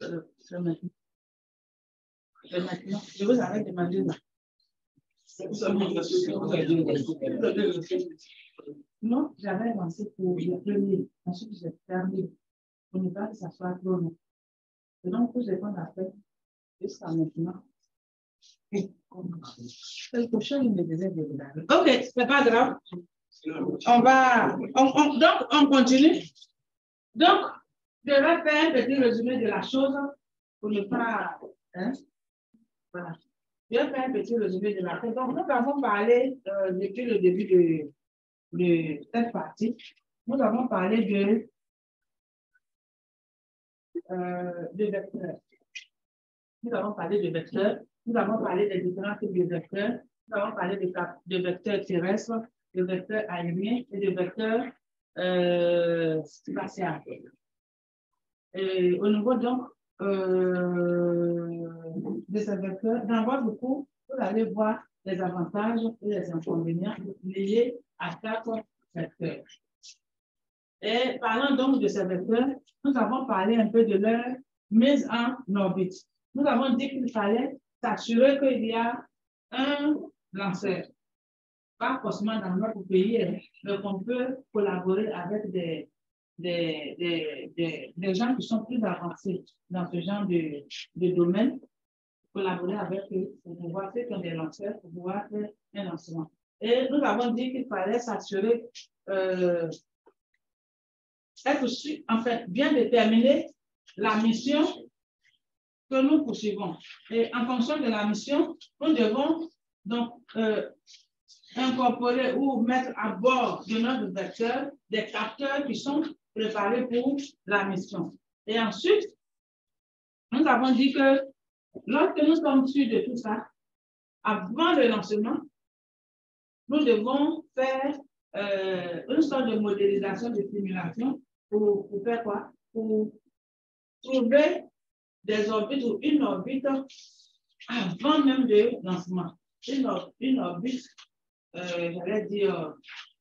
maintenant. Je vous avais demandé là. Non, j'avais lancé pour le premier. Ensuite, j'ai fermé. Pour ne pas que ça soit trop long. Et donc, tout ce qu'on a fait jusqu'à maintenant. Quelque chose, il me disait de regarder. Ok, c'est pas grave. Donc, on continue. Donc, je vais faire un petit résumé de la chose pour ne pas. Hein? Voilà. Je vais faire un petit résumé de la chose. Donc, nous avons parlé depuis le début de cette partie. Nous avons parlé de vecteurs. Nous avons parlé de vecteurs. Nous avons parlé des différents types de vecteurs. Nous avons parlé de vecteurs terrestres, de vecteurs aériens et de vecteurs spatiaux. Et au niveau donc de ces vecteurs, dans votre cours, vous allez voir les avantages et les inconvénients liés à chaque vecteur. Et parlant donc de ces vecteurs, nous avons parlé un peu de leur mise en orbite. Nous avons dit qu'il fallait s'assurer qu'il y a un lanceur. Pas forcément dans notre pays, mais qu'on peut collaborer avec des gens qui sont plus avancés dans ce genre de domaine, collaborer avec eux pour pouvoir faire des lanceurs, pour pouvoir faire un lancement. Et nous avons dit qu'il fallait s'assurer, en fait, bien déterminer la mission que nous poursuivons. Et en fonction de la mission, nous devons donc incorporer ou mettre à bord de notre vecteur des capteurs qui sont préparés pour la mission. Et ensuite, nous avons dit que lorsque nous sommes sûrs de tout ça, avant le lancement, nous devons faire une sorte de modélisation, de simulation pour faire quoi? Pour trouver des orbites ou une orbite avant même le lancement. Une orbite, j'allais dire,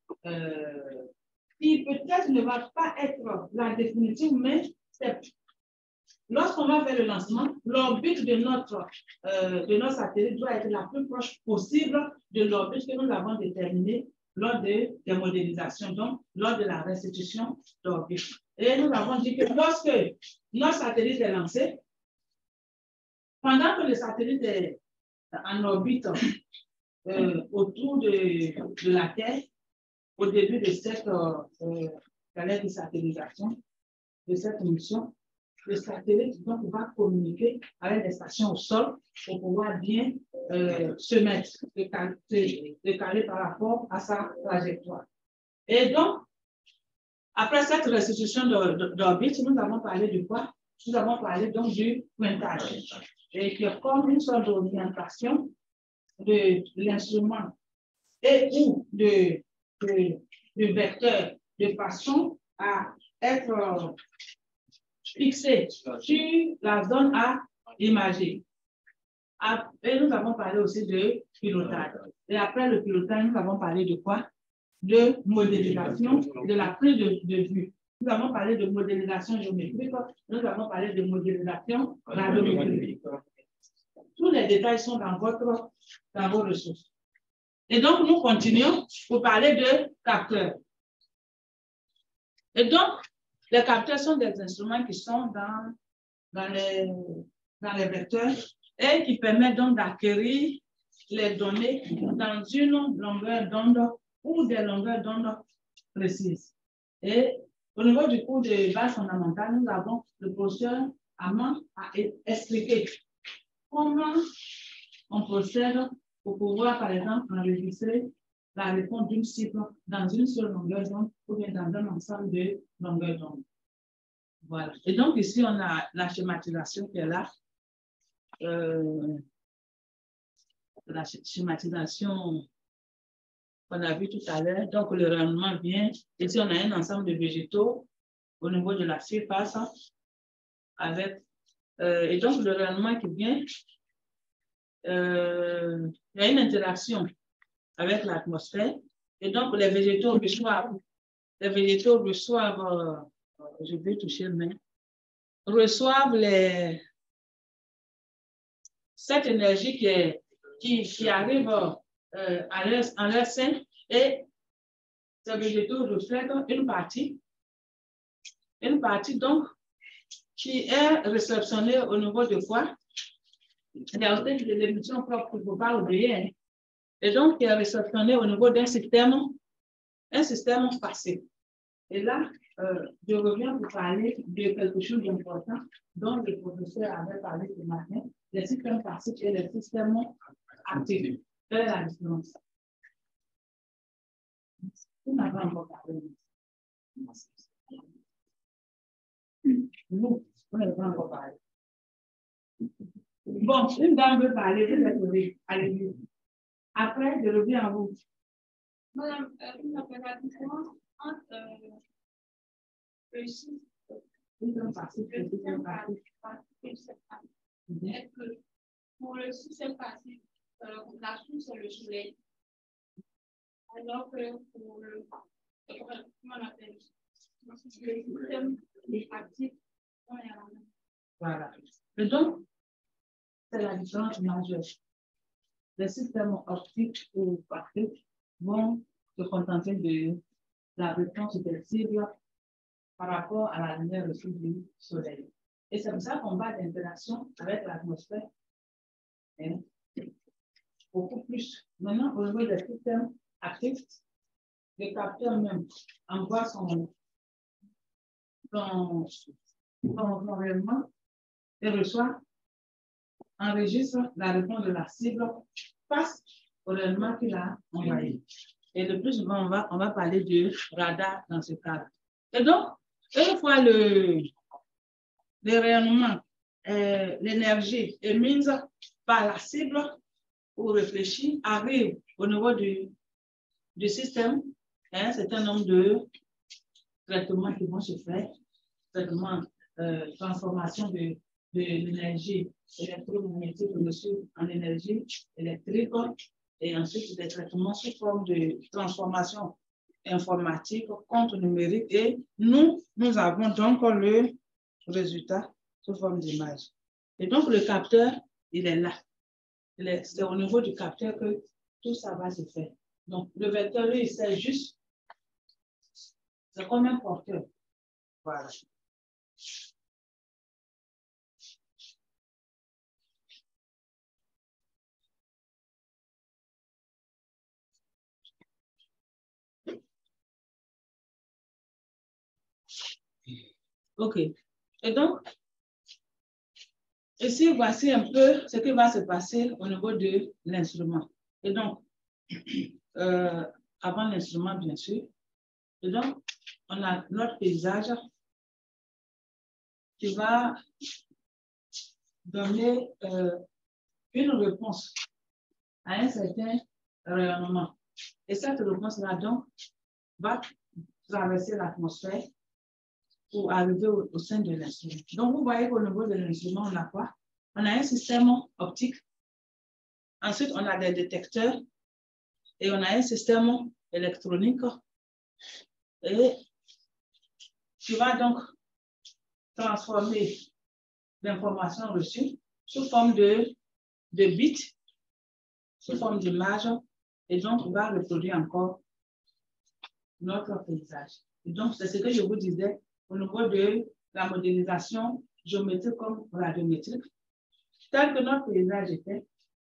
qui peut-être ne va pas être la définitive, mais lorsqu'on va faire le lancement, l'orbite de notre satellite doit être la plus proche possible de l'orbite que nous avons déterminée lors des modélisations, donc lors de la restitution d'orbite. Et nous avons dit que lorsque notre satellite est lancé, pendant que le satellite est en orbite autour de la Terre, au début de cette satellisation, de cette mission, le satellite donc, va communiquer avec les stations au sol pour pouvoir bien se mettre, se caler par rapport à sa trajectoire. Et donc, après cette restitution d'orbite, nous avons parlé de quoi? Nous avons parlé donc du pointage, et qui est comme une sorte d'orientation de l'instrument et ou de vecteur de façon à être fixé sur la zone à imager. Et nous avons parlé aussi de pilotage. Et après le pilotage, nous avons parlé de quoi? De modélisation, de la prise de vue. Nous avons parlé de modélisation géométrique, nous avons parlé de modélisation radiométrique. Tous les détails sont dans vos ressources. Et donc, nous continuons pour parler de capteurs. Et donc, les capteurs sont des instruments qui sont dans les vecteurs et qui permettent donc d'acquérir les données dans une longueur d'onde ou des longueurs d'onde précises. Et au niveau du cours de base fondamentale, nous avons le professeur Amand a expliqué comment on procède pour pouvoir, par exemple, enregistrer la réponse d'une cible dans une seule longueur d'onde ou bien dans un ensemble de longueurs d'onde. Voilà. Et donc, ici, on a la schématisation qui est là. La schématisation qu'on a vu tout à l'heure. Donc, le rendement vient. Ici, on a un ensemble de végétaux au niveau de la surface avec. Et donc, le rendement qui vient, il y a une interaction avec l'atmosphère. Et donc, les végétaux reçoivent, je vais toucher le main. reçoivent cette énergie qui arrive en leur sein et ces végétaux reflètent une partie donc qui est réceptionnée au niveau de quoi? Il y a aussi de l'émission propre qu'il ne faut pas oublier. Hein. Et donc, qui est réceptionnée au niveau d'un système passé. Et là, je reviens pour parler de quelque chose d'important dont le professeur avait parlé ce matin, les systèmes passifs et les systèmes actifs. Quelle est la différence? Vous n'avez pas encore parlé. Nous, on n'avez pas encore parlé. Bon, une dame veut parler, je vais lever. Allez-y. Après, je reviens à vous. Madame, vous m'appelez la différence entre le système passif et le système passif. Est-ce que pour le système passif, la source c'est le soleil, alors que pour le comment on appelle le système actif, on est à la main. Voilà. Et donc, c'est la différence majeure. Les systèmes optiques ou passifs vont se contenter de la réponse des cibles par rapport à la lumière reçue du soleil. Et c'est pour ça qu'on va d'interaction avec l'atmosphère beaucoup plus. Maintenant, au niveau des systèmes actifs, le capteur même envoie son rayonnement et reçoit, enregistre la réponse de la cible face au rayonnement qu'il a envoyé. Et le plus souvent, on va parler de radar dans ce cadre. Et donc, une fois le rayonnement, l'énergie émise par la cible ou réfléchie arrive au niveau du système, un certain nombre de traitements qui vont se faire, traitement, transformation de l'énergie électromagnétique reçue en énergie électrique et ensuite des traitements sous forme de transformation informatique, compte numérique et nous avons donc le résultat sous forme d'image. Et donc le capteur, il est là. C'est au niveau du capteur que tout ça va se faire. Donc le vecteur, lui, il sert juste, c'est comme un porteur. Voilà. OK. Et donc, ici, voici un peu ce qui va se passer au niveau de l'instrument. Et donc, avant l'instrument, bien sûr. Et donc, on a notre paysage qui va donner une réponse à un certain rayonnement. Et cette réponse-là, donc, va traverser l'atmosphère pour arriver au sein de l'instrument. Donc, vous voyez qu'au niveau de l'instrument, on a quoi? On a un système optique. Ensuite, on a des détecteurs et on a un système électronique. Et qui va donc transformer l'information reçue sous forme de bits, sous forme d'image, et donc on va reproduire encore notre paysage. Et donc, c'est ce que je vous disais au niveau de la modélisation géométrique comme radiométrique. Tel que notre paysage était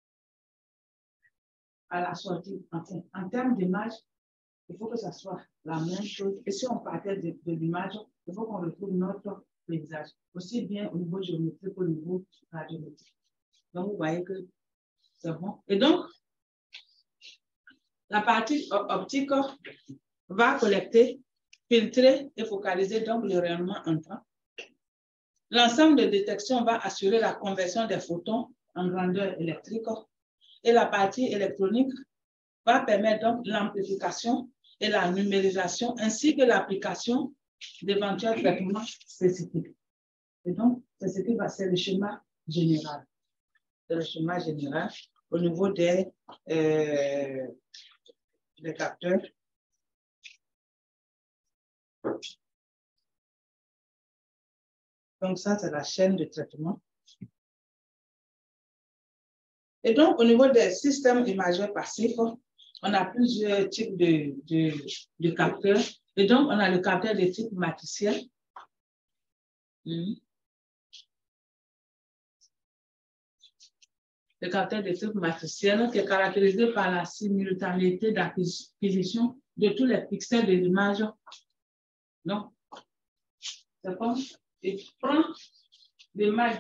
à la sortie, en termes d'image, il faut que ça soit la même chose. Et si on partait de l'image, il faut qu'on retrouve notre paysage, aussi bien au niveau géométrique qu'au niveau radiométrique. Donc, vous voyez que c'est bon. Et donc, la partie optique va collecter, filtrer et focaliser donc le rayonnement entrant. L'ensemble de détection va assurer la conversion des photons en grandeur électrique et la partie électronique va permettre donc l'amplification et la numérisation ainsi que l'application d'éventuels traitements spécifiques. Et donc, c'est ce qui va ser le schéma général. C'est le schéma général au niveau des capteurs. Donc, ça, c'est la chaîne de traitement. Et donc, au niveau des systèmes imageurs passifs, on a plusieurs types de capteurs. Et donc, on a le capteur de type matriciel. Le capteur de type matriciel qui est caractérisé par la simultanéité d'acquisition de tous les pixels de l'image. Donc, c'est comme il prend l'image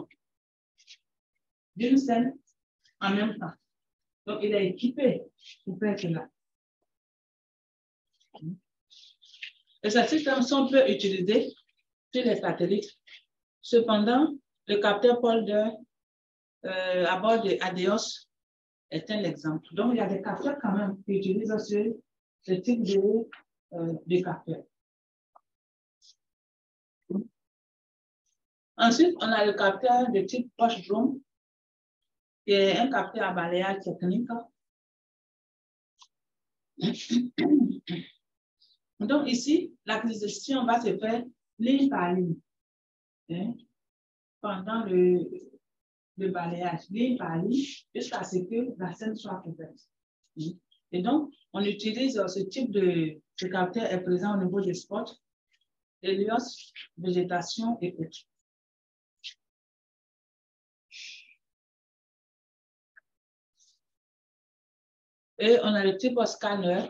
d'une scène en même temps. Donc, il est équipé pour faire cela. Et ces systèmes sont peu utilisés sur les satellites. Cependant, le capteur Polder à bord de ADEOS est un exemple. Donc, il y a des capteurs quand même qui utilisent ce type de capteur. Ensuite, on a le capteur de type Bosch-Drone, qui est un capteur à balayage technique. Donc, ici, l'acquisition va se faire ligne par ligne, pendant le balayage, ligne par ligne, jusqu'à ce que la scène soit complète. Et donc, on utilise ce type de capteur est présent au niveau des spots, hélios, végétation et autres. Et on a le type scanner.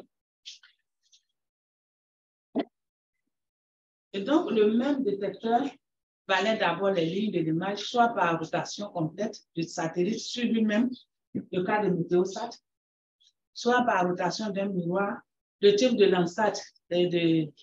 Et donc, le même détecteur balaie d'abord les lignes de l'image, soit par rotation complète du satellite sur lui-même, le cas de Météosat, soit par rotation d'un miroir, le type de Landsat et de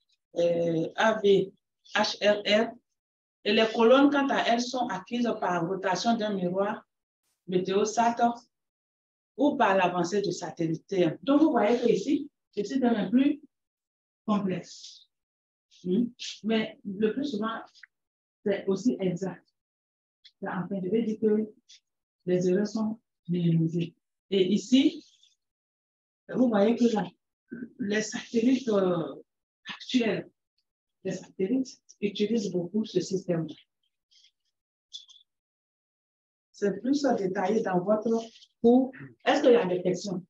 AVHRR. Et les colonnes, quant à elles, sont acquises par rotation d'un miroir, Météosat, ou par l'avancée du satellite. Donc, vous voyez que ici, le système est plus complexe. Mais le plus souvent, c'est aussi exact. Enfin, je vais dire que les erreurs sont minimisées. Et ici, vous voyez que les satellites actuels, les satellites utilisent beaucoup ce système. C'est plus détaillé dans votre cours. Est-ce qu'il y a des questions?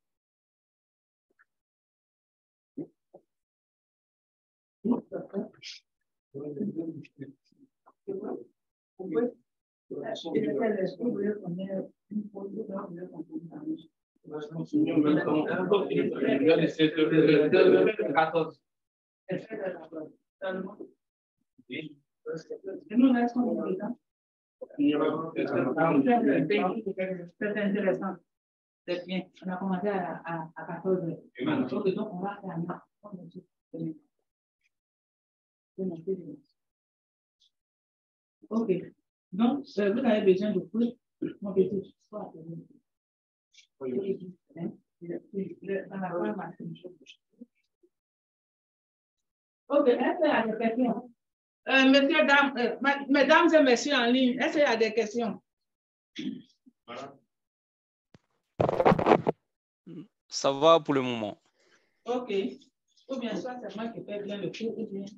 C'est intéressant. C'est bien. On a commencé à 14 heures. Donc, on va faire un OK. Donc, vous avez besoin de plus. Mon petit, OK, est-ce qu'il y a des questions? Messieurs, dames, mesdames et messieurs en ligne, est-ce qu'il y a des questions? Ça va pour le moment. OK. Ou bien soit c'est moi qui fais bien le cours, ou bien.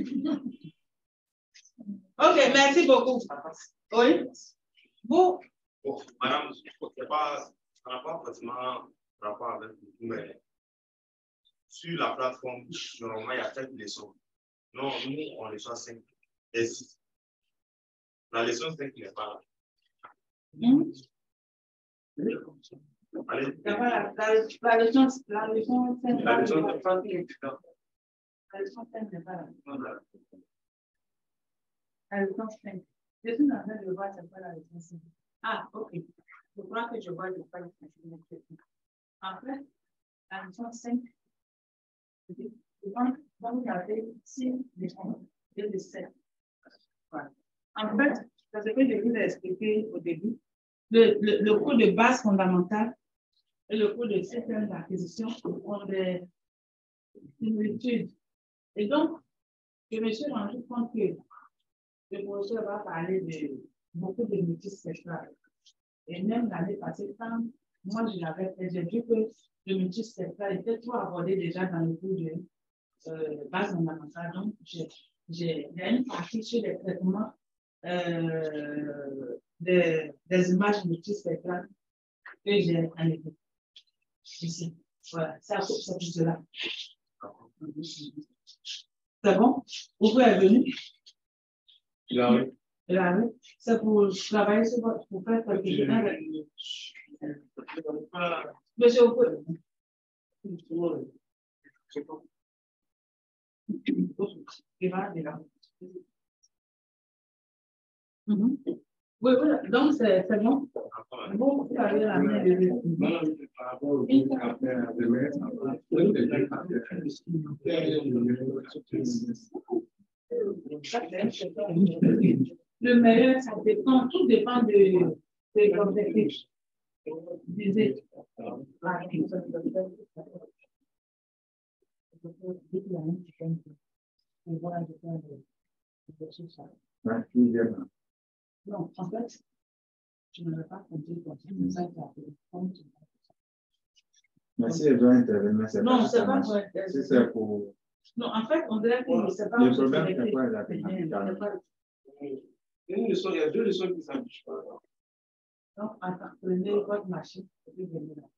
OK, merci beaucoup. Oui. Vous? Bon, madame, ça n'a pas forcément rapport avec vous, mais sur la plateforme, normalement, il y a 7 leçons. Non, nous, on reçoit 5 et 6. La leçon 5 n'est pas là. Allez. La leçon 5 n'est pas là. La leçon 5. Je suis en train de voir, c'est pas la leçon 5. Ah, OK. Je crois que je vois le pas. En fait, la leçon 5, donc, vous avez 6 leçons et de 7. Voilà. En fait, c'est ce que je vous ai expliqué au début. Le cours de base fondamentale et le cours de système d'acquisition ont des similitudes. Et donc, je me suis rendu compte que le professeur va parler de beaucoup de multispectrales. Et même l'année passée, quand moi je l'avais fait, j'ai vu que le multispectral était trop abordé déjà dans le cours de base fondamentale. Donc, j'ai j'ai une partie sur les traitements des images multispectrales que j'ai en équipe. Ici. Voilà, c'est à cause de cela. C'est bon? Vous pouvez être venu? Il arrive. Il arrive. C'est pour travailler sur votre, pour faire quelque chose. Monsieur, vous pouvez. Il va, il va. Oui, oui, donc c'est bon. Bon, vous avez la main de le meilleur, ça dépend, tout dépend de l'objectif. Non, en fait, je ne vais pas compter comme ça. Mais si elle doit intervenir, c'est non, pas c'est pas pour si c'est pour. Non, en fait, on dirait que c'est pas. Le problème, c'est quoi la Il y a deux leçons qui s'affichent pas. Donc, attends, prenez votre machine et puis venez là.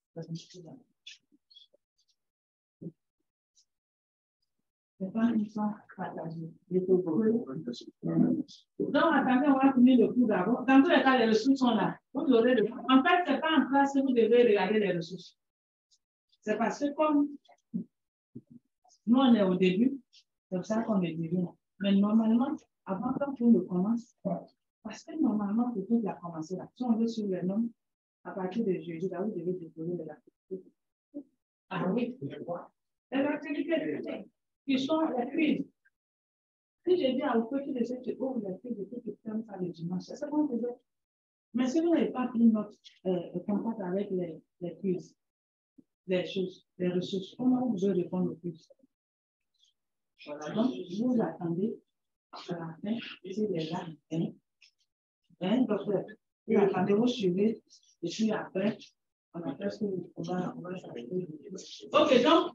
C'est pas une fois partagée. Donc, attendez, on va finir le cours d'abord. Dans tous les cas, les ressources sont là. Vous aurez le... En fait, ce n'est pas en classe que vous devez regarder les ressources. C'est parce que comme nous, on est au début, c'est pour ça qu'on est début. Mais normalement, avant qu'on le commence, parce que normalement, le cours a commencé là. Si on veut suivre les noms, à partir de jeudi, là, vous devez déposer de l'activité. Ah oui, les activités qui sont les quiz. Si je dis à vous que les gens ouvrent les quiz et que tu fermes ça le dimanche, c'est ce qu'on faisait. Mais si vous n'avez pas pris notre contact avec les quiz, les choses, les ressources, comment vous allez répondre aux quiz? Voilà, donc vous attendez à la fin, si les gens donc vous attendez, vous suivez, et puis après, on a fait ce qu'on va s'arrêter. Ok, donc,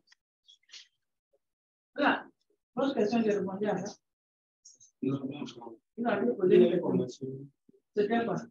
là, votre question, j'ai répondu à ça. Vous avez posé une question. C'était quoi?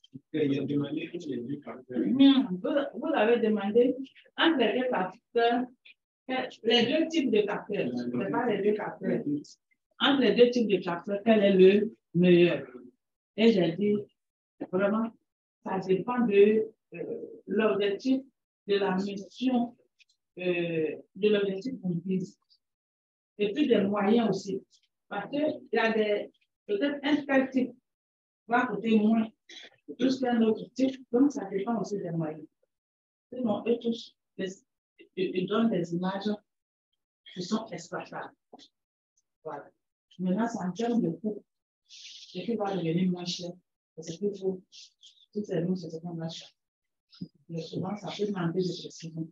Vous avez demandé entre les deux capteurs, les deux types de capteurs, ce n'est pas les deux capteurs. Entre les deux types de capteurs, quel est le meilleur? Et j'ai dit, vraiment, ça dépend de l'objectif de la mission, de l'objectif qu'on vise. Et puis des moyens aussi. Parce qu'il y a peut-être un tel type va coûter moins plus qu'un autre type, donc ça dépend aussi des moyens. Sinon, eux tous, ils donnent des images qui sont exploitables. Voilà. Maintenant, c'est en termes de coût. Ce qui va devenir moins cher. C'est qu'il faut, si c'est nous, c'est ce qu'on achète. Mais souvent, ça peut demander de précision.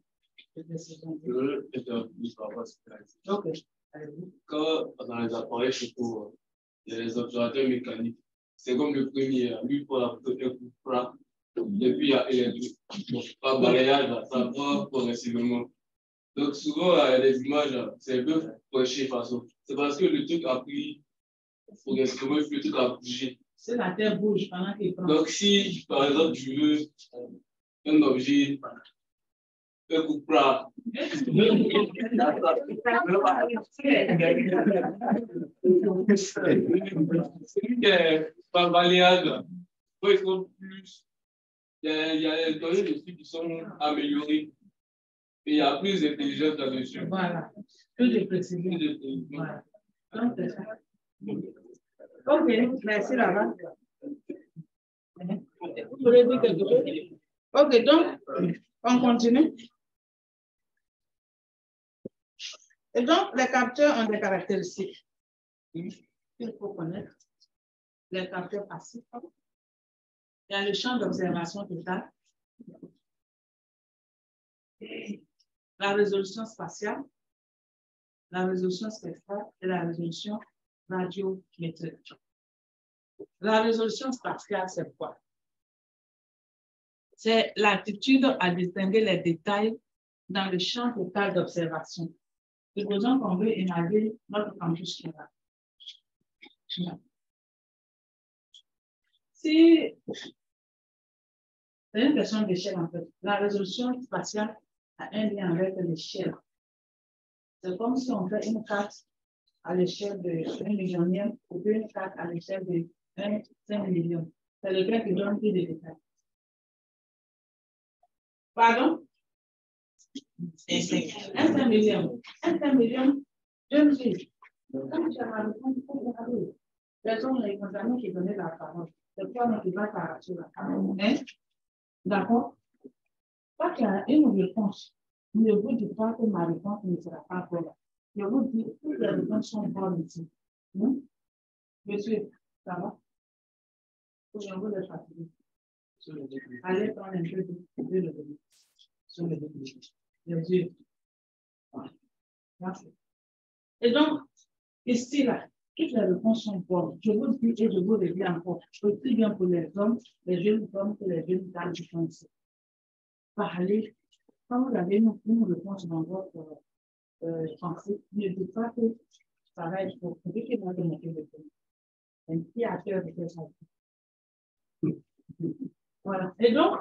Ok. Quand dans les appareils photo, il y a les observateurs mécaniques. C'est comme le premier, lui pour la photo, un coup plat. Et puis il y a les deux. Donc, par balayage, ça va progressivement. Donc, souvent, il y a des images, c'est un peu prêché façon. C'est parce que le truc a pris progressivement, le truc a bougé. C'est la terre bouge pendant qu'il prend. Donc, si par exemple, tu veux un objet, un coup plat, c'est lui qui est par balayage. Il faut plus. Il y a des données dessus qui sont améliorées. Et il y a plus d'intelligence là-dessus. Voilà. Plus de précision. Voilà. Donc, c'est ça. Ok, merci là-bas. Vous voulez dire quelque chose? Ok, donc, on continue. Et donc, les capteurs ont des caractéristiques. Il faut connaître les capteurs passifs. Il y a le champ d'observation total, la résolution spatiale, la résolution spectrale et la résolution radiométrique. La résolution spatiale, c'est quoi? C'est l'aptitude à distinguer les détails dans le champ total d'observation. Supposons qu'on veut évaluer notre campus scolaire. Si c'est une question d'échelle, en fait, la résolution spatiale a un lien avec l'échelle. C'est comme si on fait une carte à l'échelle de 1 millionième ou une carte à l'échelle de 5 millions. C'est le gars qui donne plus de détails. Pardon? Un 5 millions. Un 5 millions, je me dis, comme j'ai ma réponse, il faut regarder. Personne n'est condamné qui donnait la parole. C'est toi qui va par sur la parole. Hein? D'accord? Quand il y a une réponse, ne vous dites pas que ma réponse ne sera pas bonne. Je vous dis que les réponses sont bonnes ici. Monsieur, ça va? Je vous laisse fatiguer. Allez prendre un peu de l'eau. Sur les yeux. Merci. Et donc, ici, là, toutes les réponses sont bonnes. Je vous dis et je vous le dis encore, aussi bien pour les hommes, les jeunes hommes que les jeunes dames qui sont ici. Parlez, quand vous avez une réponse dans votre pensée, ne dites pas que ça va être pour celui qui va démontrer le temps. Un petit acteur de cette Voilà. Et donc,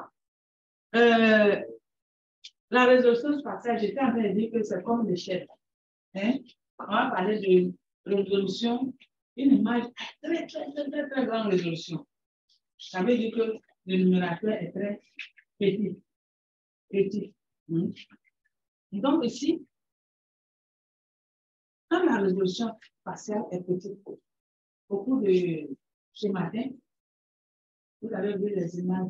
la résolution spatiale, j'étais en train de dire que c'est comme l'échelle. Hein? On va parler de résolution, une image très grande résolution. Ça veut dire que le numérateur est très petit. Petit. Donc ici, quand la résolution spatiale est petite, au cours de ce matin, vous avez vu les images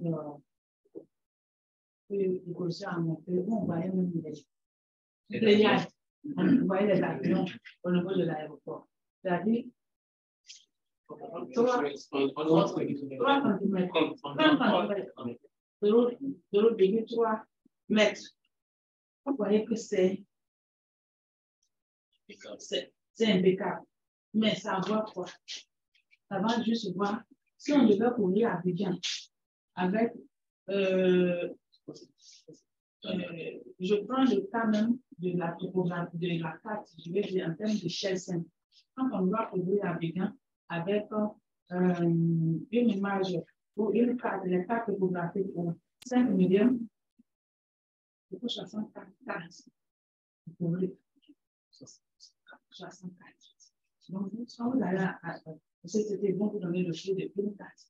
que le professeur a montrées, où on voyait même les pléiades. On voyait les avions au niveau de l'aéroport. C'est-à-dire, 3 0,3 mètres. Vous voyez que c'est impeccable. Mais ça va quoi? Ça va juste voir. Si on devait courir à Abidjan avec, je prends le cas même de la topographie, de la carte, je vais dire en termes d'échelle simple. Quand on doit courir à Abidjan avec une image ou une carte, les cartes topographiques pour 5 millions, il faut 64 cartes. Donc, quand vous allez à c'était bon pour donner le choix de une carte.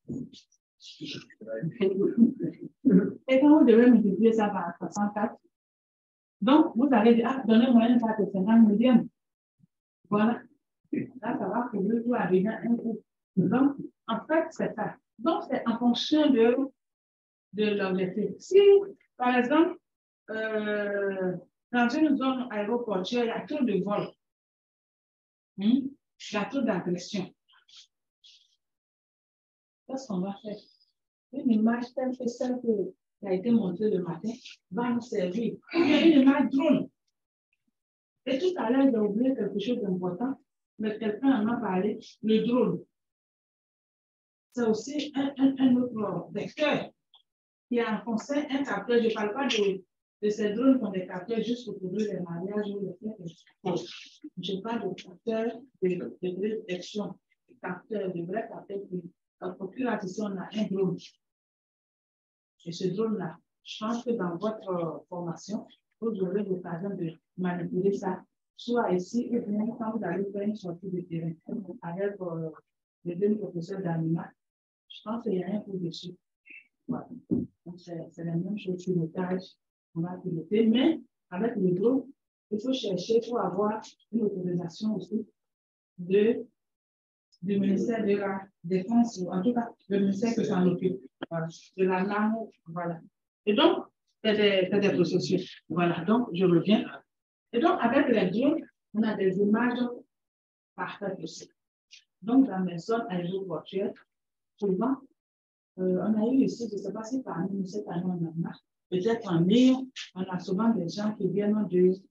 Et quand vous devez multiplier ça par 64, donc vous allez dire, ah, donnez-moi une carte de 50 millions. Voilà. Là, ça va couvrir tout avec un coup. Donc, en fait, c'est ça. Donc, c'est en fonction de l'objectif. Si, par exemple, dans une zone aéroportuaire, il y a trop de vols. Il y a trop d'agression. Qu'est-ce qu'on va faire? Une image telle que celle qui a été montrée le matin va nous servir. Il y a une image drone. Et tout à l'heure, j'ai oublié quelque chose d'important, mais quelqu'un en a parlé, le drone. C'est aussi un autre vecteur qui a enfoncé un capteur. Je ne parle pas de ces drones qui ont des capteurs juste pour couvrir les mariages ou les fêtes. Je parle de capteurs de détection, de vrais capteurs qui procurent l'attention à un drone. Et ce drone-là, je pense que dans votre formation, vous aurez l'occasion de manipuler ça, soit ici ou bien quand vous allez faire une sortie de terrain avec les deux professeurs d'animal. Je pense qu'il y a un coup dessus. Voilà. Donc, c'est la même chose sur le pilotage. On va piloter, mais avec le drone, il faut chercher pour avoir une autorisation aussi du ministère de la Défense, ou en tout cas, le ministère que s'en occupe. Voilà. De la langue, voilà. Et donc, c'est des processus. Voilà, donc je reviens. Et donc, avec les drones, on a des images parfaites aussi. Donc, dans mes zones aéroportuaires, souvent, on a eu ici, je ne sais pas si parmi nous, cette année, on en a, peut-être en Lyon, on a souvent des gens qui viennent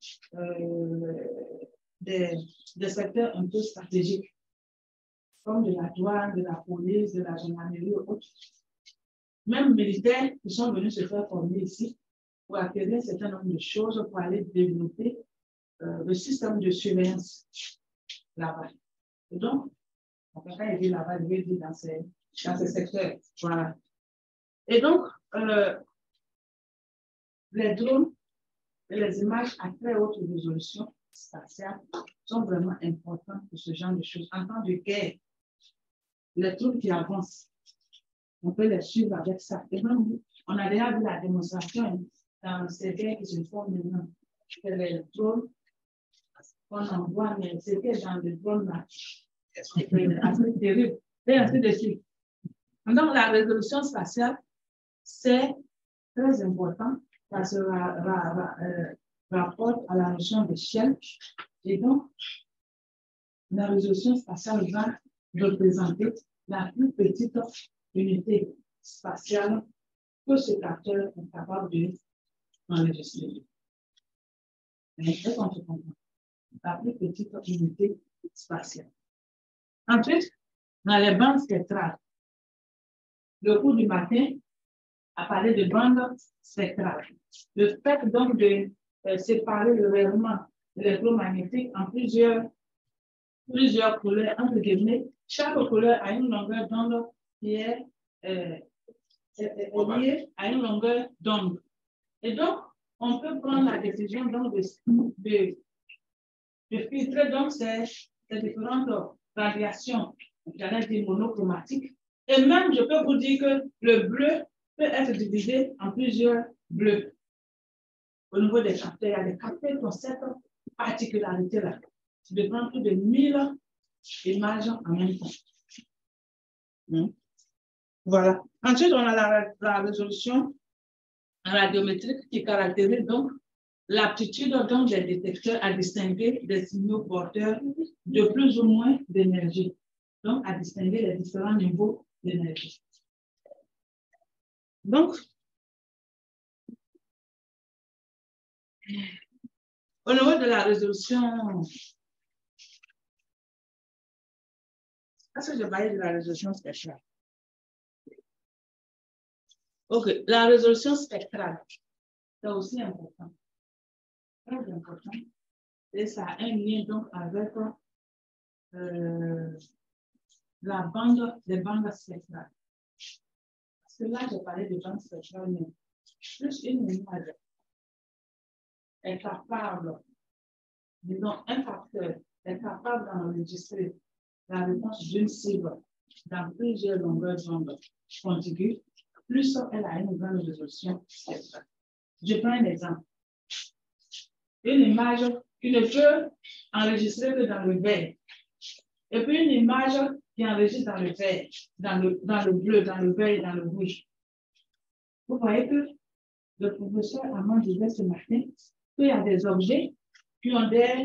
des secteurs un peu stratégiques, comme de la douane, de la police, de la gendarmerie ou autres. Même militaires qui sont venus se faire former ici pour acquérir un certain nombre de choses pour aller développer le système de surveillance là-bas. Et donc, Donc, quand il dit là-bas, il veut dire dans ces secteurs. Voilà. Et donc, les drones et les images à très haute résolution spatiale sont vraiment importants pour ce genre de choses. En temps de guerre, les troupes qui avancent, on peut les suivre avec ça. Et même, on a déjà vu la démonstration dans ces guerres qui se font maintenant. Que les drones qu'on envoie, mais c'était dans les drones là. C'est assez terrible. Et ainsi de suite. Donc, la résolution spatiale, c'est très important. Ça se rapporte à la notion d'échelle. Et donc, la résolution spatiale va représenter la plus petite unité spatiale que ce capteur est capable d'enregistrer. Est-ce qu'on se comprend? La plus petite unité spatiale. Ensuite, dans les bandes spectrales, le cours du matin a parlé de bandes spectrales. Le fait donc de séparer le rayonnement électromagnétique en plusieurs couleurs, entre guillemets, chaque couleur a une longueur d'onde qui est liée à une longueur d'onde. Et donc, on peut prendre la décision donc de filtrer donc ces différentes radiations, j'allais dire monochromatiques. Et même, je peux vous dire que le bleu peut être divisé en plusieurs bleus. Au niveau des capteurs, il y a des capteurs qui ont cette particularité-là. Tu peux prendre plus de 1000 images en même temps. Voilà. Ensuite, on a la résolution radiométrique qui caractérise donc l'aptitude donc des détecteurs à distinguer des signaux porteurs de plus ou moins d'énergie. Donc, à distinguer les différents niveaux d'énergie. Donc, au niveau de la résolution, est-ce que je parlais de la résolution spectrale? Ok, la résolution spectrale, c'est aussi important. Très important. Et ça a un lien donc avec la bande des bandes spectrales. Parce que là, j'ai parlé de bandes spectrales, mais plus une image est capable, disons, un capteur est capable d'enregistrer la réponse d'une cible dans plusieurs longueurs d'onde contiguës, plus elle a une grande résolution spectrale. Je prends un exemple. Une image qui ne peut enregistrer que dans le vert. Et puis une image qui enregistre dans le vert, dans le bleu, dans le vert et dans le rouge. Vous voyez que le professeur Amand disait ce matin qu'il y a des objets qui ont des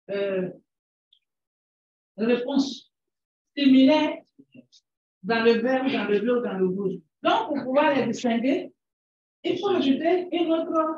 réponses similaires dans le vert, dans le bleu, dans le rouge. Donc, pour pouvoir les distinguer, il faut ajouter une autre.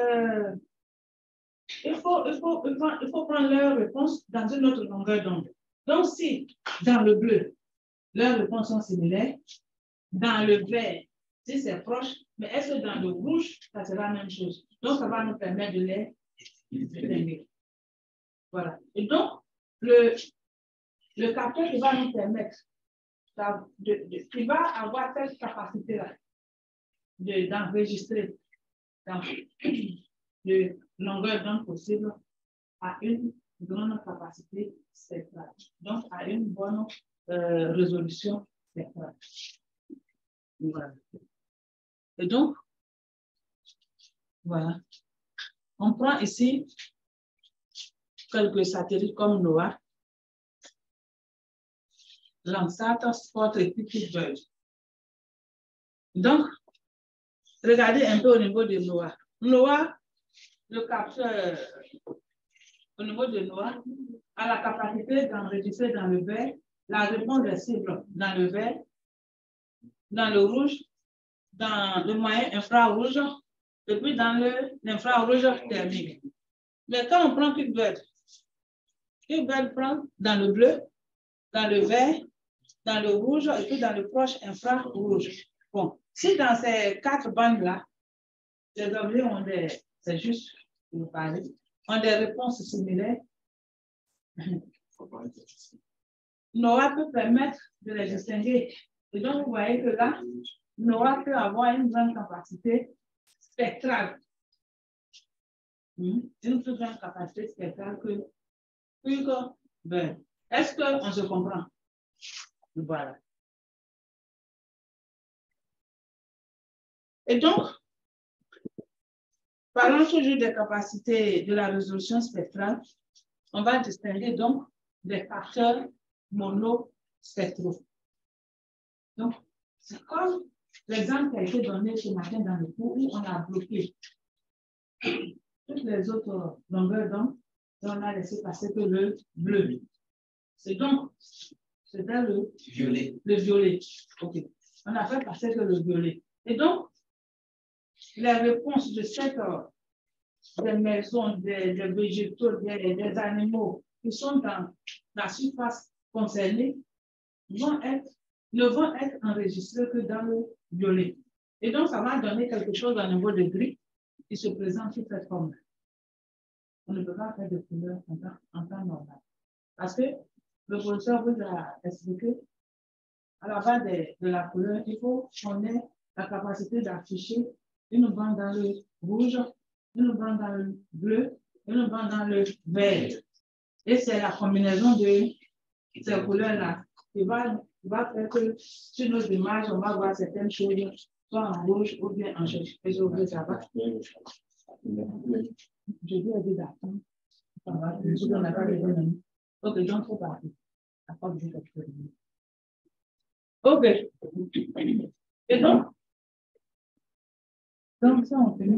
Il faut prendre leur réponse dans une autre longueur d'onde. Donc, si dans le bleu, leurs réponses sont similaires, dans le vert, si c'est proche, mais est-ce que dans le rouge, ça sera la même chose? Donc, ça va nous permettre de les distinguer. Voilà. Et donc, le capteur qui va nous permettre, qui va avoir cette capacité-là d'enregistrer dans de longueur d'onde possible à une grande capacité spectrale. Donc, à une bonne résolution spectrale. Voilà. Et donc, voilà. On prend ici quelques satellites comme NOAA, Landsat, Spot et PickBird. Donc, regardez un peu au niveau de NOAA. NOAA, le capteur au niveau de NOAA a la capacité d'enregistrer dans le vert la réponse des cibles dans le vert, dans le rouge, dans le moyen infrarouge et puis dans l'infrarouge thermique. Mais quand on prend PickBird prend dans le bleu, dans le vert, dans le rouge et puis dans le proche infrarouge. Bon, si dans ces 4 bandes-là, les objets ont c'est juste pour vous parler, ont des réponses similaires. NOAA peut permettre de les distinguer. Et donc, vous voyez que là, NOAA peut avoir une grande capacité spectrale. Une plus grande capacité spectrale que ben, est-ce qu'on se comprend? Voilà. Et donc, parlons toujours des capacités de la résolution spectrale. On va distinguer donc des capteurs monospectraux. Donc, c'est comme l'exemple qui a été donné ce matin dans le cours où on a bloqué toutes les autres longueurs d'onde et on a laissé passer que le bleu. C'est donc, c'était le violet. Le violet. OK. On a fait passer que le violet. Et donc, les réponses de cette des maisons, des végétaux, des animaux qui sont dans la surface concernée ne vont être enregistrés que dans le violet. Et donc, ça va donner quelque chose au niveau de gris qui se présente sous cette forme. On ne peut pas faire de couleur en temps normal. Parce que le professeur vous a expliqué, à la base de la couleur, il faut qu'on ait la capacité d'afficher une bande dans le rouge, une bande dans le bleu, une bande dans le vert. Et c'est la combinaison de ces couleurs-là qui va faire que sur nos images, on va voir certaines choses, soit en rouge ou bien en jaune. Et je vous ça va. Je dis à des d'accord. Ça va. Je n'ai pas besoin. Ok, donc faut partir. Ok. Et donc ça, on fait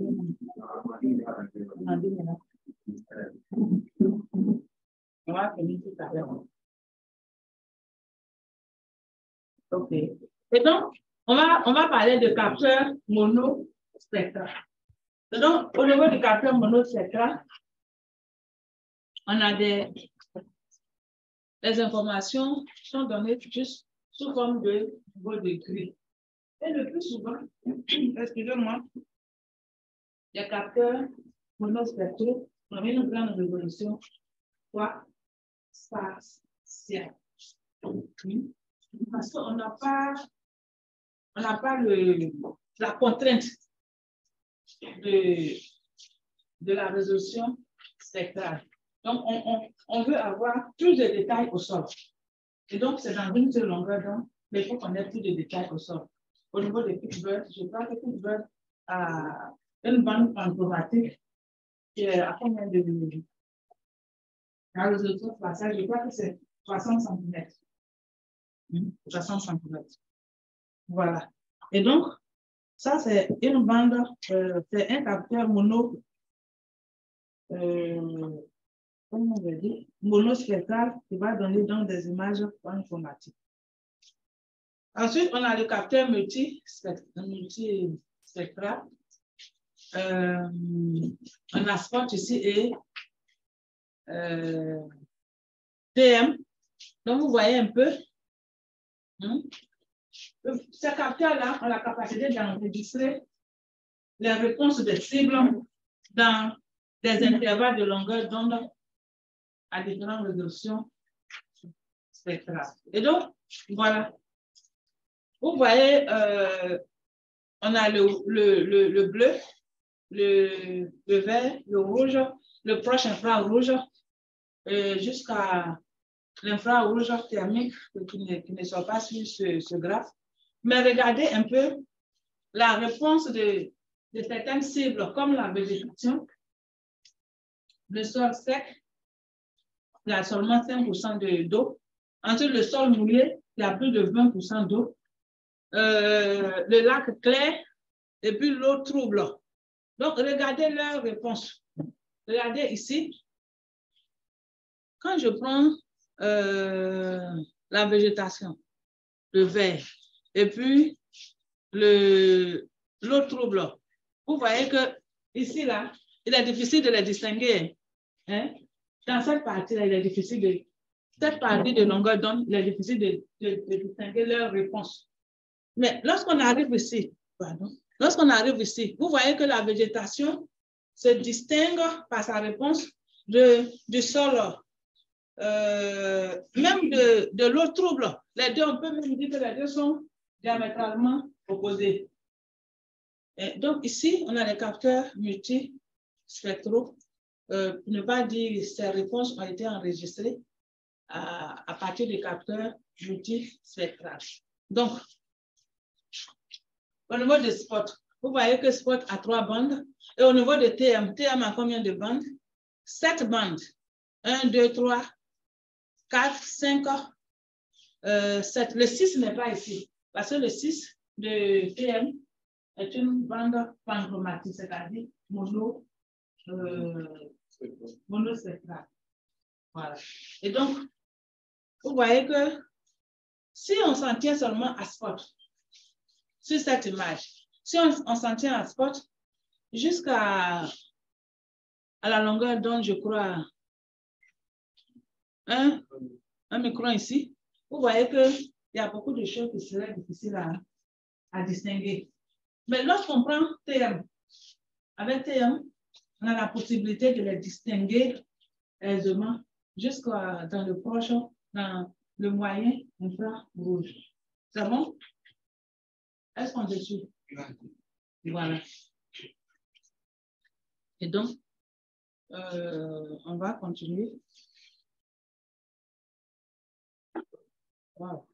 on va finir tout à l'heure. OK. Et donc, on va parler de capteurs monospectrales. Donc, au niveau du capteur monospectral, on a des informations qui sont données juste sous forme de niveau de gris. Et le plus souvent, excusez-moi, les capteurs monospectraux ont une grande résolution spatiale. Parce qu'on n'a pas la contrainte de la résolution spectrale. Donc, on veut avoir plus de détails au sol. Et donc, c'est dans une seule longueur d'onde, mais il faut qu'on ait plus de détails au sol. Au niveau des Pittsburgh, je crois que Pittsburgh a une bande panchromatique qui est à combien de minutes? La résolution spatiale, je crois que c'est 60 cm. 60 cm. Voilà. Et donc, ça, c'est une bande, c'est un capteur monospectral qui va donner donc des images informatiques. Ensuite, on a le capteur multispectral. On a spot ici et TM. Donc, vous voyez un peu. Ce capteur-là a la capacité d'enregistrer les réponses des cibles dans des intervalles de longueur d'onde à différentes résolutions spectrales. Et donc, voilà. Vous voyez, on a le bleu, le vert, le rouge, le proche infrarouge, jusqu'à l'infrarouge thermique qui ne sont pas sur ce graphe. Mais regardez un peu la réponse de certaines cibles comme la végétation. Le sol sec, il y a seulement 5% d'eau. Ensuite, le sol mouillé, il y a plus de 20% d'eau. Le lac clair et puis l'eau trouble. Donc, regardez leur réponse. Regardez ici. Quand je prends la végétation, le vert, et puis l'eau trouble, vous voyez que ici, là, il est difficile de les distinguer. Hein? Dans cette partie-là, il est difficile de... Cette partie de longueur d'onde, il est difficile de distinguer leur réponse. Mais lorsqu'on arrive ici, vous voyez que la végétation se distingue par sa réponse du sol même de l'eau trouble. Les deux, on peut même dire que les deux sont diamétralement opposés. Et donc ici, on a les capteurs multispectraux. Pour ne pas dire ces réponses ont été enregistrées à partir des capteurs multispectrales. Donc, au niveau des spots, vous voyez que spot a 3 bandes. Et au niveau de TM, TM a combien de bandes? 7 bandes. 1, 2, 3, 4, 5, 7. Le 6 n'est pas ici. Parce que le 6 de TM est une bande panchromatique, c'est-à-dire monospectrale. Voilà. Et donc, vous voyez que si on s'en tient seulement à spot, sur cette image, si on s'en tient à spot, jusqu'à la longueur d'onde, je crois, un micron ici, vous voyez qu'il y a beaucoup de choses qui seraient difficiles à distinguer. Mais lorsqu'on prend TM, avec TM, on a la possibilité de les distinguer aisément jusqu'à dans le proche, dans le moyen infrarouge. C'est bon? Est-ce qu'on te suit? Voilà. Et donc, on va continuer. Wow.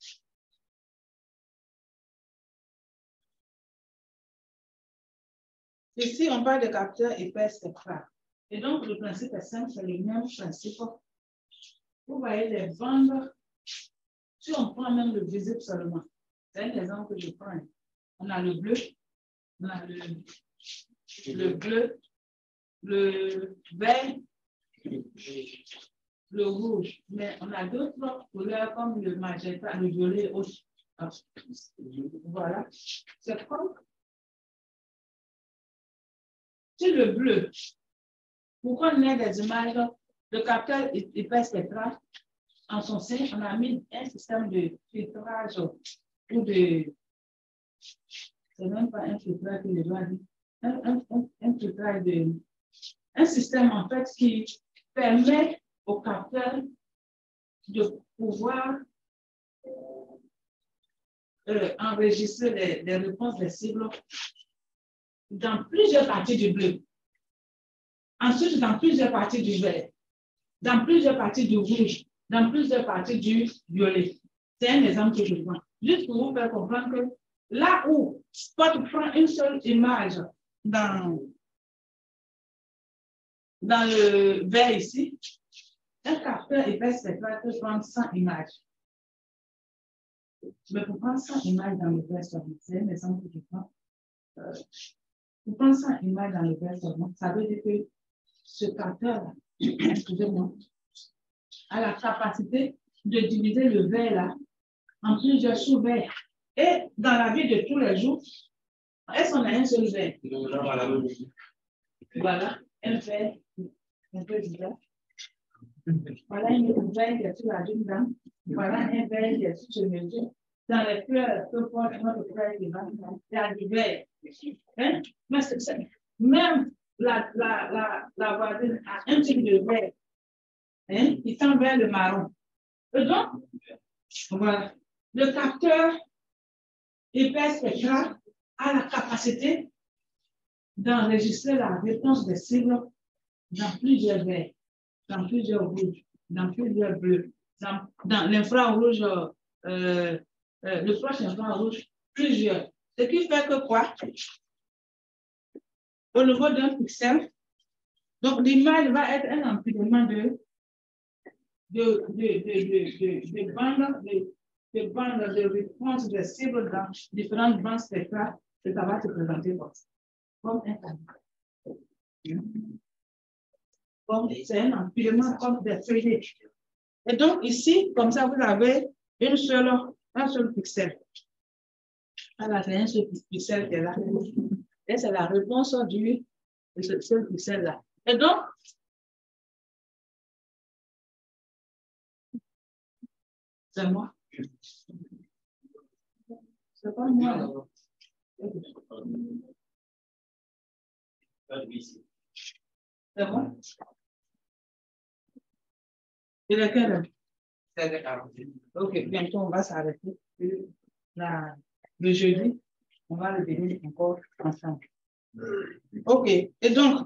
Ici, on parle de capteurs épais spectrales. Et donc, le principe est simple, c'est le même principe. Vous voyez les bandes, si on prend même le visible seulement, c'est un exemple que je prends. On a le bleu, on a le bleu, le vert, le rouge. Mais on a d'autres couleurs comme le magenta, le violet et autres. Voilà. C'est comme si le bleu, pour qu'on ait des images, le capteur épais spectral, en son sein, on a mis un système de filtrage ou de. C'est même pas un filtrage que je dois dire. Un filtrage de. Un système en fait qui permet au capteur de pouvoir enregistrer les réponses des cibles dans plusieurs parties du bleu. Ensuite, dans plusieurs parties du vert, dans plusieurs parties du rouge, dans plusieurs parties du violet. C'est un exemple que je prends. Juste pour vous faire comprendre que là où Spot prend une seule image dans le vert ici, un capteur épais spectral peut prendre 100 images. Mais pour prendre 100 images dans le vert seulement, c'est un exemple que je prends. Pour prendre 100 images dans le vert seulement, ça veut dire que ce capteur-là, excusez-moi, a la capacité de diviser le vert là en plusieurs sous-verts. Et dans la vie de tous les jours, est-ce qu'on a un seul vert? Voilà, un vert, un peu bizarre. Voilà une vert qui est sur la dune dame. Voilà un vert qui est sur ce mesure. Dans les fleurs que porte notre frère qui va, il y a du vert. Hein? Mais même la voisine a un type de vert. Hein? Il tend vers le marron. Et donc, voilà. Le capteur épais spectral a la capacité d'enregistrer la réponse des cibles dans plusieurs verts, dans plusieurs rouges, dans plusieurs bleus, dans l'infrarouge, le proche infrarouge, plusieurs. Ce qui fait que quoi? Au niveau d'un pixel, donc l'image va être un empilement de bandes de réponse des cibles dans différentes bandes spectrales que ça va se présenter comme un tableau. C'est un empilement comme des feuillets. Et donc ici, comme ça, vous avez un seul pixel. Alors, c'est un seul pixel qui est là. Et c'est la réponse de ce seul pixel-là. Et donc, c'est moi. C'est pas moi. C'est bon? Et lequel? 16h40. Ok, bientôt on va s'arrêter. Le jeudi, on va le dérouler encore ensemble. Ok, et donc,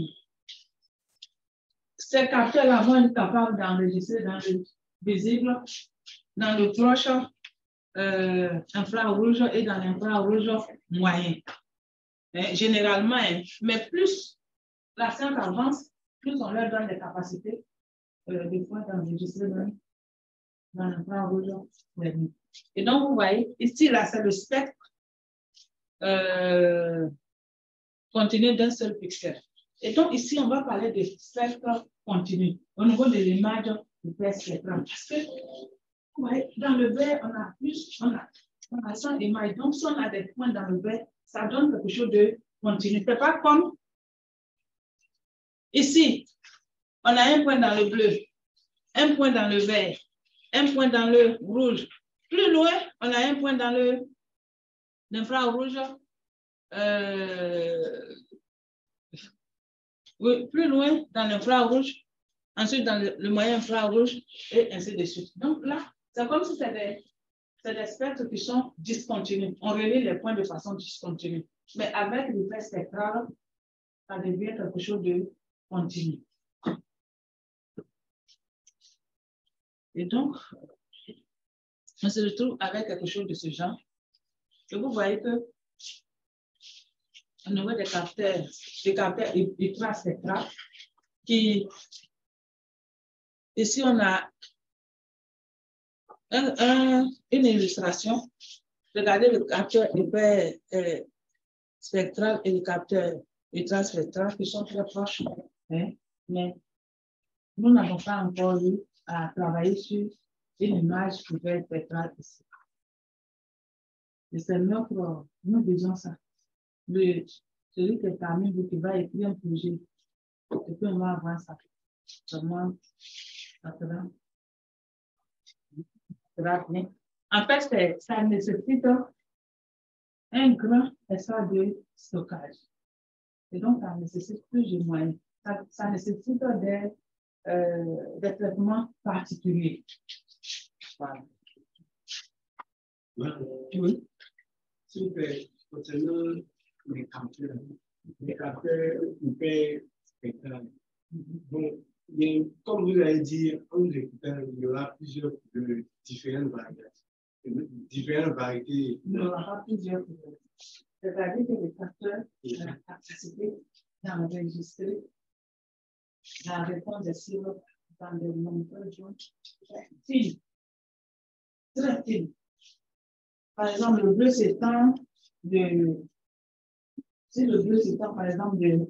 ces capteurs-là vont être capables d'enregistrer dans le visible, dans le proche infrarouge et dans l'infrarouge moyen. Généralement, mais plus la science avance, plus on leur donne des capacités des fois d'enregistrer dans l'infrarouge moyen. Et donc, vous voyez, ici, là, c'est le spectre continu d'un seul pixel. Et donc, ici, on va parler de spectre continu au niveau de l'image hyperspectrale. Parce que, ouais, dans le verre, on a plus, on a 100 images. Donc, si on a des points dans le verre, ça donne quelque chose de continu. C'est pas comme ici, on a un point dans le bleu, un point dans le vert, un point dans le rouge. Plus loin, on a un point dans l'infrarouge. Oui, plus loin dans l'infrarouge, ensuite dans le moyen infrarouge, et ainsi de suite. Donc là, c'est comme si c'est des spectres qui sont discontinus. On relie les points de façon discontinue. Mais avec l'effet spectral, ça devient quelque chose de continu. Et donc, on se retrouve avec quelque chose de ce genre. Et vous voyez que au niveau des capteurs ultraspectrales, qui ici on a une illustration. Regardez le capteur hyper spectral et le capteur ultraspectral qui sont très proches. Hein? Mais nous n'avons pas encore eu à travailler sur une image hyper spectrale ici. Et c'est nous disons ça. Celui qui est parmi vous qui va écrire un projet, et puis on va avoir ça. Vraiment, ça sera bien. En fait, ça nécessite un grand espace de stockage. Et donc, ça nécessite plus de moyens. Ça nécessite des traitements particuliers. Voilà. Oui. S'il vous plaît, concernant les capteurs hyper spectrales. Donc, comme vous l'avez dit, en écoutant, il y aura plusieurs différentes variétés. Il y aura plusieurs. C'est-à-dire que les capteurs ont la capacité d'enregistrer la réponse des cibles dans des moniteurs fines, très fines. Par exemple, le bleu s'étend si le bleu s'étend par exemple de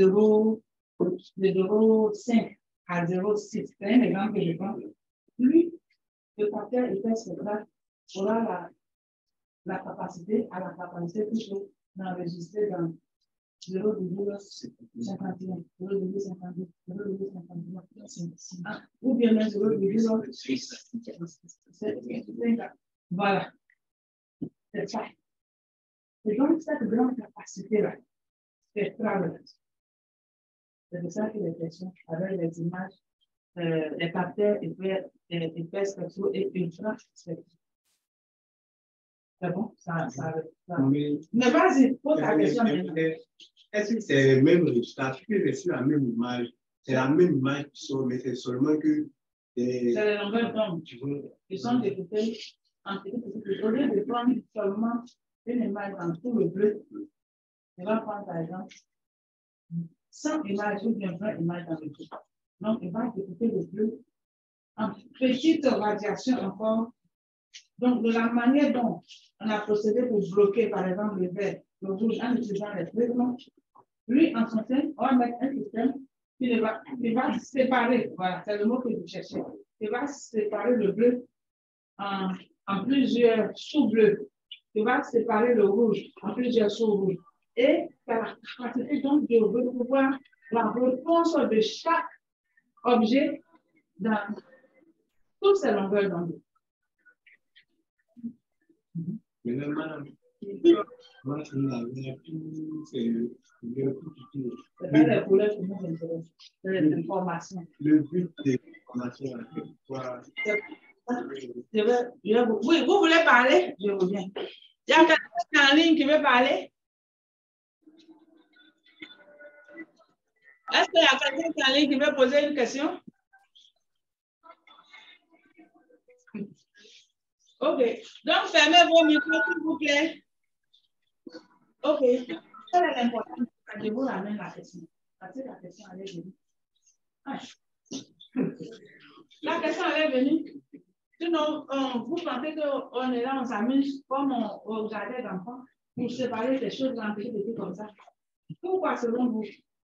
0,5 à 0,6, c'est un exemple que je prends, plus le capteur hyperspectral aura la capacité plutôt d'enregistrer dans 0,51, 0,52, 0,51, ou bien même 0,6. Voilà. C'est ça. Et donc, cette grande capacité-là, spectrale, c'est de ça que les questions avec les images, les capteurs hyperspectraux et ultraspectraux. C'est bon? Ça. Mais vas-y, pose ta question. Est-ce que c'est le même résultat? C'est sur la même image? C'est la même image qui sort, mais c'est seulement que. C'est les longueurs d'onde. Ils sont découpés en petits. Au lieu de prendre seulement une image dans tout le bleu, on va prendre par exemple 100 images ou bien 20 images dans le bleu. Donc, il va découper le bleu en petites radiations encore. Donc, de la manière dont on a procédé pour bloquer, par exemple, le vert, le rouge, en utilisant les prismes, lui, en son sein, on va mettre un système qui va séparer, voilà, c'est le mot que je cherchais, il va séparer le bleu en plusieurs sous-bleus, il va séparer le rouge en plusieurs sous-rouges. Et par la capacité donc de pouvoir la réponse de chaque objet dans toutes ces longueurs d'onde. Madame, moi, c'est pas les couleurs qui nous intéressent, c'est les informations. Le but Oui, vous voulez parler? Je reviens. Il y a quelqu'un en ligne qui veut parler? Est-ce qu'il y a quelqu'un en ligne qui veut poser une question? OK. Donc, fermez vos micros, s'il vous plaît. OK. Quelle est l'importance? Je vous ramène la question. Parce que la question, elle est venue. Ah. La question, elle est venue. Sinon, vous pensez qu'on est là, on s'amuse comme au jardin d'enfants pour séparer des choses entre des trucs comme ça. Pourquoi, selon vous?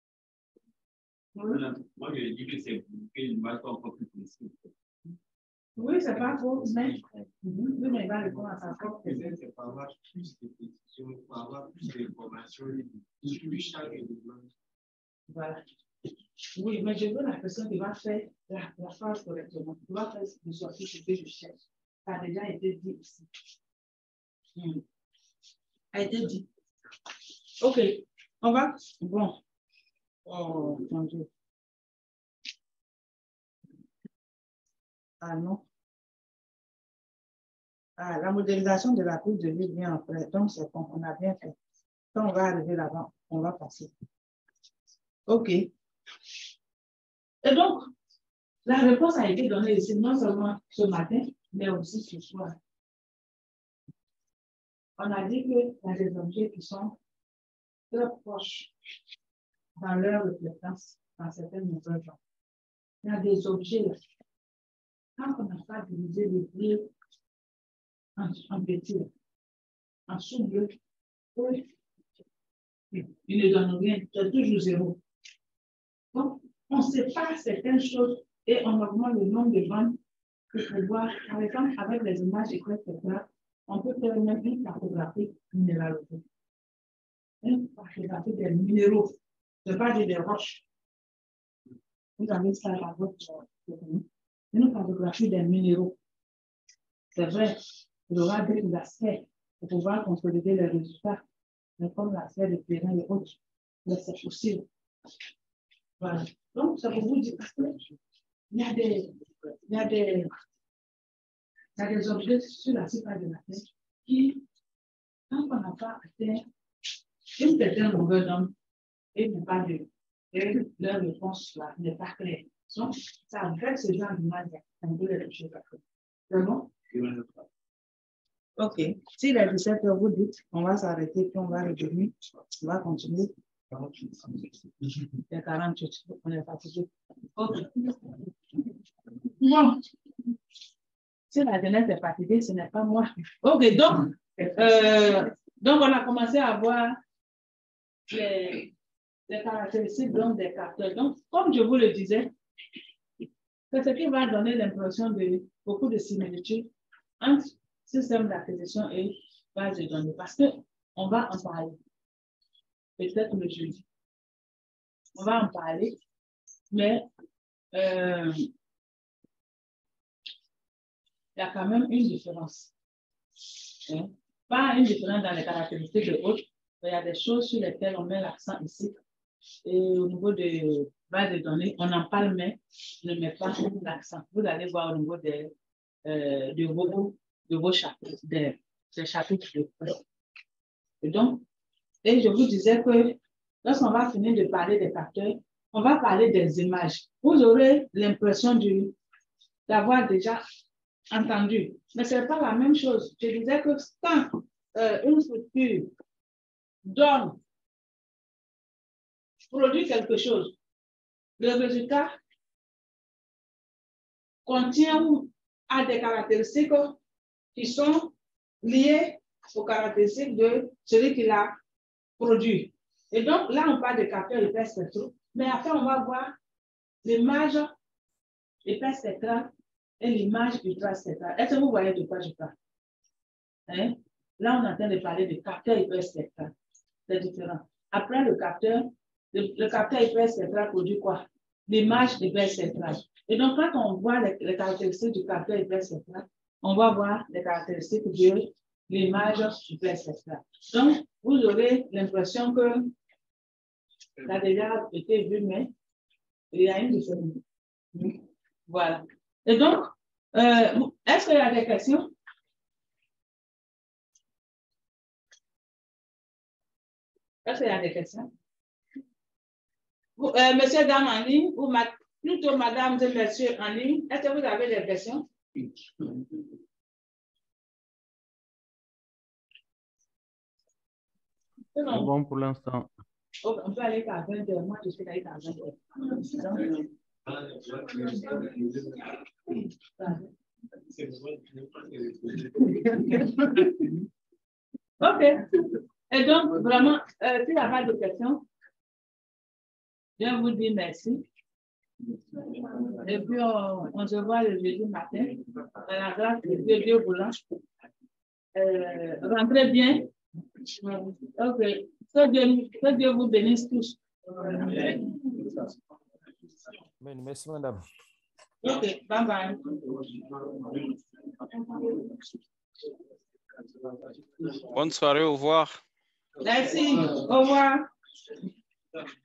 Moi, je dis que c'est une image encore plus précise. Oui, c'est pas faux, mais oui, mais il va répondre à sa propre question. C'est pour avoir plus de précision, pour avoir plus d'informations sur chaque élément. Voilà. Oui, mais je veux la personne qui va faire la phrase correctement, qui va faire de sortir ce que je cherche. Ça a déjà été dit ici. Ça a été dit. OK. On va. Bon. Oh, mon Dieu. Ah non. Ah, la modélisation de la prise de vue vient après. Donc, c'est bon, on a bien fait. Quand on va arriver là-bas, on va passer. OK. Et donc, la réponse a été donnée ici, non seulement ce matin, mais aussi ce soir. On a dit qu'il y a des objets qui sont très proches dans leur reflétance dans certaines mesures. Il y a des objets là. Quand on n'a pas divisé les blés en petits, en sous-bleu, il ne donne rien, c'est toujours zéro. Donc, on sépare certaines choses et on augmente le nombre de bandes pour pouvoir, par exemple, avec les images écrites, etc., on peut faire même une cartographie minéralogique. Une cartographie des minéraux, je ne pas dire des roches. Vous avez ça à votre une cartographie des minéraux. C'est vrai, il y aura des aspects pour pouvoir consolider les résultats, mais comme l'aspect de terrain et autres, mais c'est possible. Voilà. Donc, ça pour vous dire qu'il y a des objets sur la surface de la Terre qui, quand on n'a pas atteint une certaine longueur d'onde, et leur réponse là n'est pas claire. Donc, ça en fait ce genre d'image, on peut les toucher partout. C'est bon? OK. S'il est 17h, vous dites, on va s'arrêter, puis on va revenir. On va continuer. 48. C'est 48. On est fatigué. OK. Bon. Si la jeunesse est fatiguée, ce n'est pas moi. OK, donc on a commencé à voir les caractéristiques donc, des capteurs. Donc, comme je vous le disais, c'est ce qui va donner l'impression de beaucoup de similitudes entre système d'acquisition et base de données. Parce qu'on va en parler. Peut-être le jeudi. On va en parler, mais il y a quand même une différence. Hein? Pas une différence dans les caractéristiques de autres, mais il y a des choses sur lesquelles on met l'accent ici. Et au niveau de base de données, on en parle, mais on ne met pas l'accent. Vous allez voir au niveau de vos chapitres, des chapitres de presse. Et donc, et je vous disais que lorsqu'on va finir de parler des capteurs, on va parler des images. Vous aurez l'impression d'avoir déjà entendu, mais ce n'est pas la même chose. Je disais que quand une structure produit quelque chose, le résultat contient ou a des caractéristiques qui sont liées aux caractéristiques de celui qui l'a produit. Et donc, là, on parle de capteurs hyperspectraux, mais après, on va voir l'image hyperspectrale et l'image ultraspectrale. Est-ce que vous voyez de quoi je parle? Hein? Là, on est en train de parler de capteurs hyperspectrales. C'est différent. Après, le capteur hyperspectral produit quoi? L'image hyperspectrale. Et donc, quand on voit les caractéristiques du capteur hyperspectral, on va voir les caractéristiques de l'image hyperspectrale. Donc, vous aurez l'impression que ça a déjà été vu, mais il y a une différence. Voilà. Et donc, est-ce qu'il y a des questions? Est-ce qu'il y a des questions? Monsieur, dame en ligne, ou plutôt madame et monsieur en ligne, est-ce que vous avez des questions? C'est bon pour l'instant. On peut aller à 20h. Moi, je suis allée à 20h. OK. Et donc, vraiment, s'il n'y a pas de questions, je vous dis merci. Et puis, on se voit le jeudi matin. Dans la grâce de Dieu voulant. Rentrez bien. OK. Que Dieu vous bénisse tous. Merci, madame. OK. Bye bye. Bonne soirée, au revoir. Merci. Au revoir.